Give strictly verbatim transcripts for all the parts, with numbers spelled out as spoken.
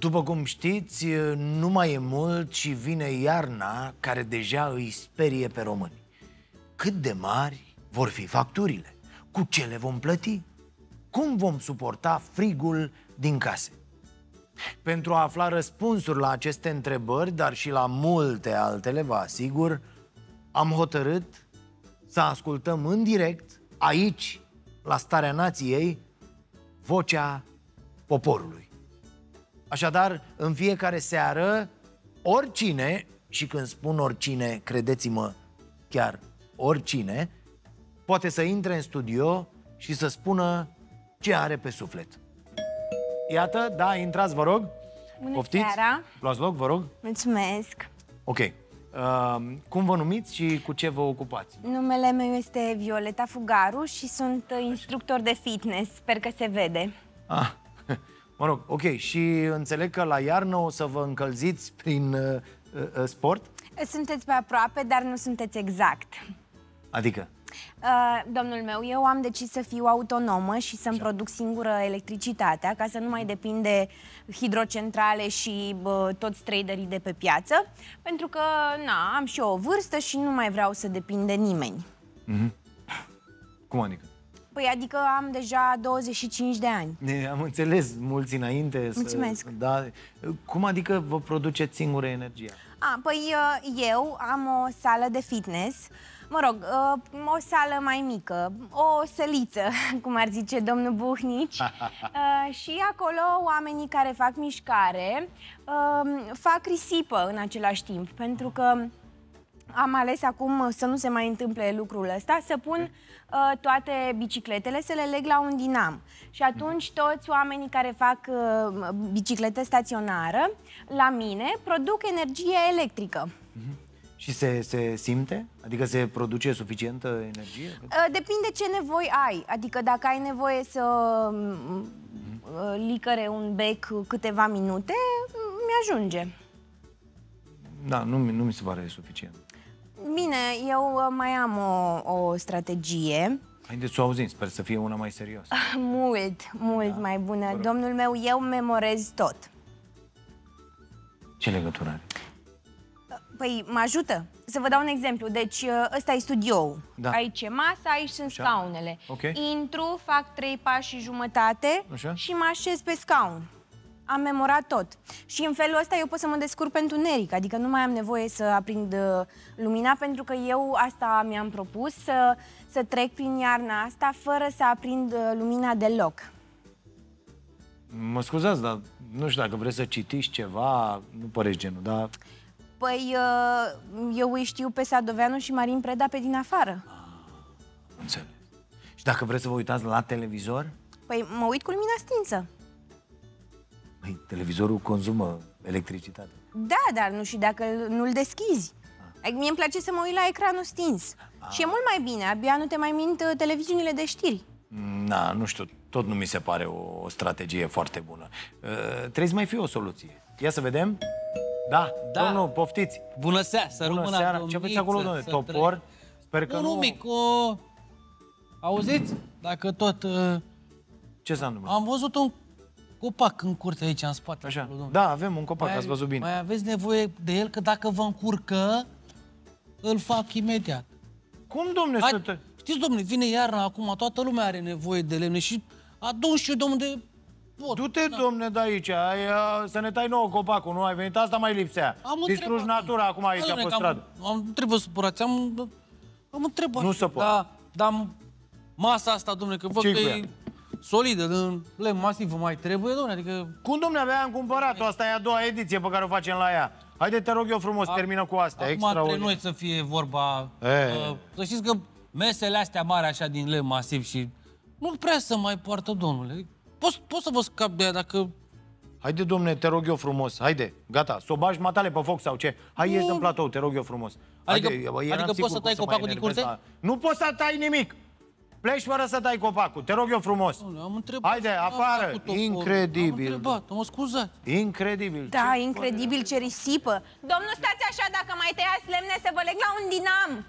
După cum știți, nu mai e mult și vine iarna care deja îi sperie pe români. Cât de mari vor fi facturile? Cu ce le vom plăti? Cum vom suporta frigul din case? Pentru a afla răspunsuri la aceste întrebări, dar și la multe altele, vă asigur, am hotărât să ascultăm în direct, aici, la Starea Nației, vocea poporului. Așadar, în fiecare seară, oricine, și când spun oricine, credeți-mă, chiar oricine, poate să intre în studio și să spună ce are pe suflet. Iată, da, intrați, vă rog. Bună Poftiți? seara. Luați loc, vă rog. Mulțumesc. Ok. Uh, cum vă numiți și cu ce vă ocupați? Numele meu este Violeta Fugaru și sunt instructor de fitness. Sper că se vede. Ah, mă rog, ok. Și înțeleg că la iarnă o să vă încălziți prin uh, uh, sport? Sunteți pe aproape, dar nu sunteți exact. Adică? Uh, domnul meu, eu am decis să fiu autonomă și să-mi produc singură electricitatea, ca să nu mai depind de hidrocentrale și uh, toți traderii de pe piață, pentru că, na, am și eu o vârstă și nu mai vreau să depind de nimeni. Mm-hmm. Cum adică? Păi, adică am deja douăzeci și cinci de ani. Ne, am înțeles, mulți înainte. Mulțumesc. Să, da, cum adică vă produceți singură energia? A, păi eu am o sală de fitness, mă rog, o sală mai mică, o săliță, cum ar zice domnul Buhnici. Și acolo oamenii care fac mișcare fac risipă în același timp, pentru că am ales acum să nu se mai întâmple lucrul ăsta, să pun uh, toate bicicletele, să le leg la un dinam. Și atunci toți oamenii care fac uh, bicicletă staționară, la mine, produc energie electrică. Mm-hmm. Și se, se simte? Adică se produce suficientă energie? Uh, depinde ce nevoi ai. Adică dacă ai nevoie să uh, licăre un bec câteva minute, mi-ajunge. Da, nu, nu mi se pare suficient. Bine, eu mai am o, o strategie. Haideți să o auzim, sper să fie una mai serioasă. Mult, mult da, mai bună. Domnul meu, eu memorez tot. Ce legătură are? Păi, mă ajută. Să vă dau un exemplu. Deci, ăsta e studioul. Da. Aici e masa, aici sunt Așa. scaunele. Okay. Intru, fac trei pași și jumătate Așa. și mă așez pe scaun. Am memorat tot. Și în felul ăsta eu pot să mă descurc pe întuneric. Adică nu mai am nevoie să aprind uh, lumina, pentru că eu asta mi-am propus, să, să trec prin iarna asta fără să aprind uh, lumina deloc. Mă scuzați, dar nu știu dacă vreți să citiți ceva, nu păreți genul, dar... Păi uh, eu îi știu pe Sadoveanu și Marin Preda pe din afară. Ah, înțeles. Și dacă vreți să vă uitați la televizor? Păi mă uit cu lumina stinsă. Păi, televizorul consumă electricitate. Da, dar nu și dacă nu-l deschizi. Ah. Mie îmi place să mă uit la ecranul stins. Ah. Și e mult mai bine, abia nu te mai mint uh, televiziunile de știri. Na, nu știu, tot nu mi se pare o, o strategie foarte bună. Uh, trebuie să mai fie o soluție. Ia să vedem. Da, da. Domnul, poftiți. Bună seara, să Bună rămână seara. Ce aveți acolo, domnule? Topor? Sper că nu... Nu, mic, o... Auziți? Dacă tot... Uh... Ce s-a întâmplat? Am văzut un copac în curte aici, în spate. Așa. Acolo, da, avem un copac, mai ați văzut bine. Mai aveți nevoie de el, că dacă vă încurcă, îl fac imediat. Cum, domne, Hai, să te... Știți, domnule, vine iarna acum, toată lumea are nevoie de lemne și adun și eu, domnule, pot. Du-te, da. domne, de aici, ai, să ne tai nouă copacul, nu ai venit? Asta mai lipsea. Distrugi natura acum aici, pe stradă. Am, am trebuie supărați, am, am întrebat. Nu se poate. Da, dar masa asta, domnule, că văd că e solidă, în lemn masiv, vă mai trebuie, domnule, adică... Cum, domnule, abia am cumpărat-o, asta e a doua ediție pe care o facem la ea. Haide, te rog eu frumos, a, termină cu asta, extraordinar. Acum între noi să fie vorba... Uh, să știți că mesele astea mari, așa, din lemn masiv și... Nu prea să mai poartă, domnule. Pot, pot să vă scap de ea dacă... Haide, domne, te rog eu frumos, haide, gata, s-o bagi matale pe foc sau ce? Hai, ieși din platou, te rog eu frumos. Adică, haide, adică poți să tai copacul din curte? La... Nu poți să tai nimic! Pleci fără să tai copacul, te rog eu frumos. Am întrebat. Haide, afară! Incredibil. Am întrebat, mă scuzați. Incredibil. Da, ce incredibil, ce risipă. Domnul, stați așa, dacă mai tăiați lemne, să vă leg la un dinam.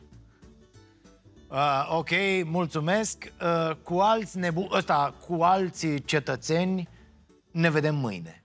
Uh, ok, mulțumesc. Uh, cu alți nebu... Ăsta, cu alți cetățeni ne vedem mâine.